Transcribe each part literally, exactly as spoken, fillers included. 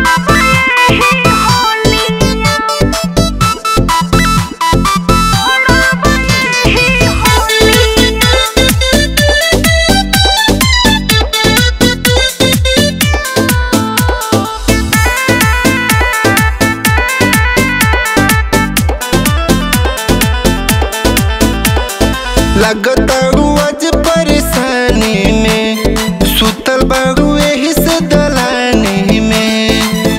लगता आज परेशानी में सुतल बाड़ू एही से दलानी में।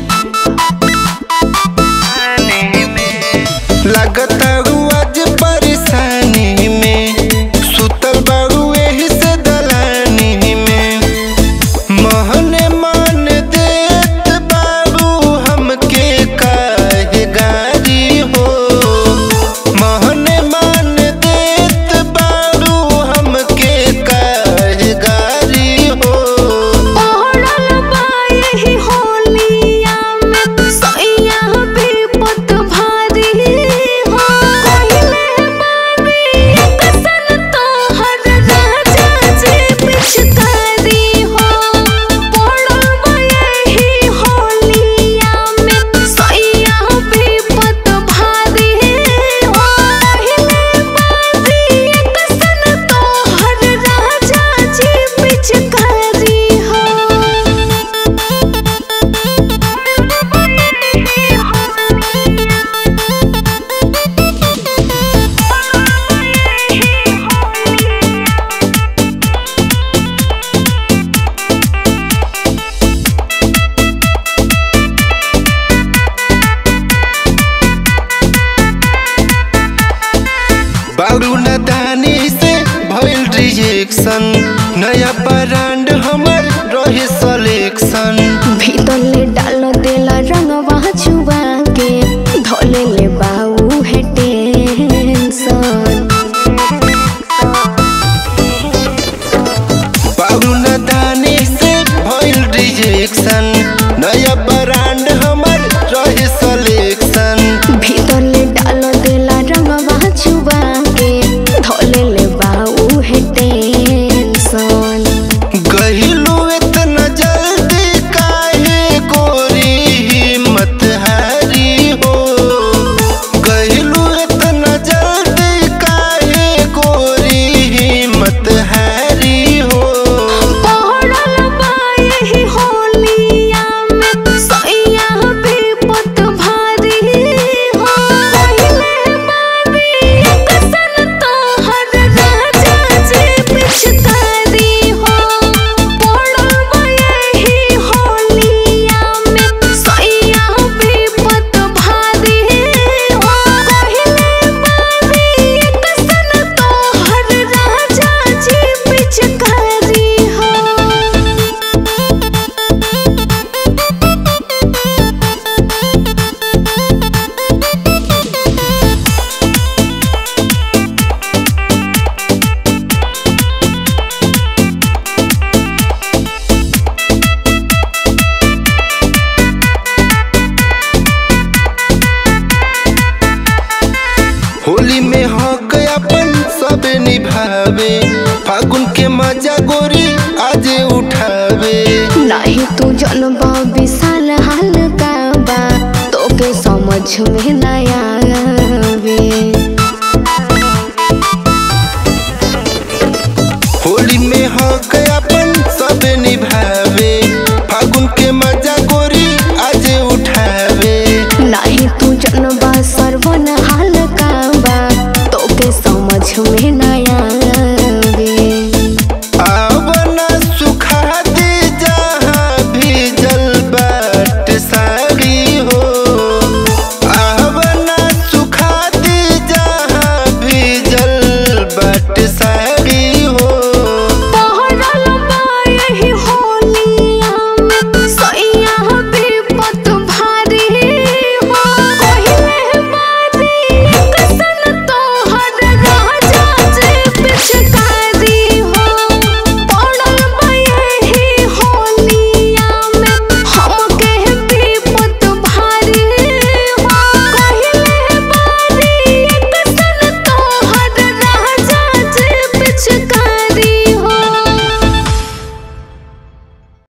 लगता आज परेशानी में सुतल बाड़ू एही से दलानी में। महने मान देत बाड़ू हमके काहे गारी हो। महने मान देत बाड़ू हमके काहे गारी हो। पड़ल बा एही होलिया में सैया विपत भारी हो। कहिले बारी कसन तोहर राजा जी पिचकारी हो। पड़ल बा एही होलिया में सैया विपत भारी हो। कहिले बारी कसन तोहर राजा जी पिचकारी हो। बाड़ू नदानी से भइल रिजेक्शन। नया ब्रांड हमर रहे सलेक्शन। भीतर ले डाल देला रंगवा छुआ के धोले ले बाऊ है टेंशन। बाड़ू नदानी से भइल रिजेक्शन। नया ब्रांड हमर रहे सलेक्शन। भीतर ले डाल देला रंगवा छुआ के धोले ले बाऊ है टेंशन। गहिलू इतना जल्दी काहे गोरी हिम्मत हारी हो। गहिलू इतना जल्दी काहे गोरी हिम्मत हारी हो। पड़ल बा एही होलिया में सैया विपत भारी हो। कहिले बारी कसन तोहर राजा जी पिचकारी हो। पड़ल बा एही होलिया में सैया विपत भारी हो। कहिले बारी कसन तोहर राजा जी पिचकारी हो। होली में हक अपन सब निभावे। फागुन के मजा गोरी आज उठावे। नहीं तू जनबा विशाल हाल का बा तोके समझ में ना आवे। होली में हक अपन सब निभावे।